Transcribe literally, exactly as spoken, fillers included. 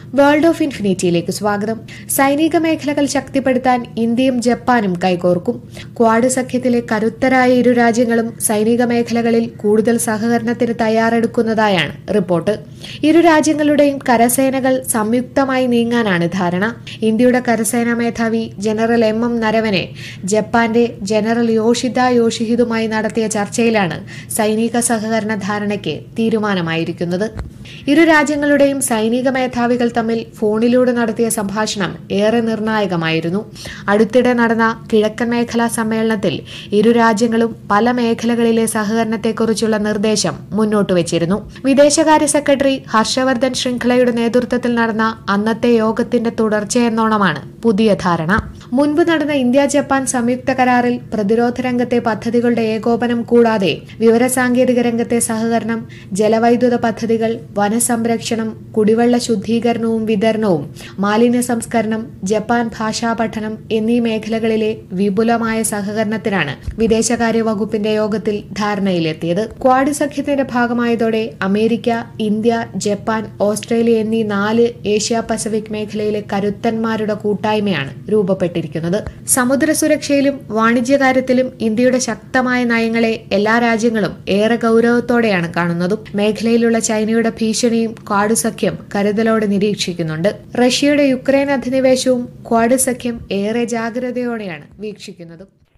World of ഇൻഫിനിറ്റിയിലേക്ക് സ്വാഗതം. സൈനിക മേഖലകൾ ശക്തിപ്പെടുത്താൻ ഇന്ത്യയും ജപ്പാനും കൈകോർക്കും. ക്വാഡ് സഖ്യത്തിലെ കരുത്തരായ ഇരു രാജ്യങ്ങളും സൈനിക മേഖലകളിൽ കൂടുതൽ സഹകരണത്തിന് തയ്യാറെടുക്കുന്നതായാണ് റിപ്പോർട്ട്. ഇരു രാജ്യങ്ങളുടെയും കരസേനകൾ സംയുക്തമായി നീങ്ങാനാണ് ധാരണ. ഇന്ത്യയുടെ കരസേനാ മേധാവി ജനറൽ എം എം നരവനെ ജപ്പാന്റെ ജനറൽ യോഷിദ യോഷിഹിതുമായി നടത്തിയ ചർച്ചയിലാണ് സൈനിക സഹകരണ ധാരണയ്ക്ക് തീരുമാനമായിരിക്കുന്നത്. ഇരു രാജ്യങ്ങളുടെയും സൈനിക മേധാവികൾ തമ്മിൽ ഫോണിലൂടെ നടത്തിയ സംഭാഷണം ഏറെ നിർണായകമായിരുന്നു. അടുത്തിടെ നടന്ന കിഴക്കൻ മേഖലാ സമ്മേളനത്തിൽ ഇരു രാജ്യങ്ങളും പല മേഖലകളിലെ സഹകരണത്തെക്കുറിച്ചുള്ള നിർദ്ദേശം മുന്നോട്ട് വെച്ചിരുന്നു. വിദേശകാര്യ സെക്രട്ടറി ഹർഷവർദ്ധൻ ശൃംഖലയുടെ നേതൃത്വത്തിൽ നടന്ന അന്നത്തെ യോഗത്തിന്റെ തുടർച്ചയെന്നോണമാണ് പുതിയ ധാരണ. മുൻപ് നടന്ന ഇന്ത്യ ജപ്പാൻ സംയുക്ത കരാറിൽ പ്രതിരോധ രംഗത്തെ പദ്ധതികളുടെ ഏകോപനം കൂടാതെ വിവരസാങ്കേതിക രംഗത്തെ സഹകരണം, ജലവൈദ്യുത പദ്ധതികൾ, വനസംരക്ഷണം, കുടിവെള്ള ശുദ്ധീകരണവും വിതരണവും, മാലിന്യ സംസ്കരണം, ജപ്പാൻ ഭാഷാ പഠനം എന്നീ മേഖലകളിലെ വിപുലമായ സഹകരണത്തിനാണ് വിദേശകാര്യ വകുപ്പിന്റെ യോഗത്തിൽ ധാരണയിലെത്തിയത്. ക്വാഡ് സഖ്യത്തിന്റെ ഭാഗമായതോടെ അമേരിക്ക, ഇന്ത്യ, ജപ്പാൻ, ഓസ്ട്രേലിയ എന്നീ നാല് ഏഷ്യ പസഫിക് മേഖലയിലെ കരുത്തന്മാരുടെ കൂട്ടായ്മയാണ് രൂപപ്പെട്ടിരിക്കുന്നത്. സമുദ്ര സുരക്ഷയിലും വാണിജ്യകാര്യത്തിലും ഇന്ത്യയുടെ ശക്തമായ നയങ്ങളെ എല്ലാ രാജ്യങ്ങളും ഏറെ ഗൌരവത്തോടെയാണ് കാണുന്നതും. മേഖലയിലുള്ള ചൈനയുടെ ഭീഷണിയും ക്വാഡ് സഖ്യം കരുതലോടെ നിരീക്ഷിക്കുന്നുണ്ട്. റഷ്യയുടെ യുക്രൈൻ അധിനിവേശവും ക്വാഡ് സഖ്യം ഏറെ ജാഗ്രതയോടെയാണ് വീക്ഷിക്കുന്നതും.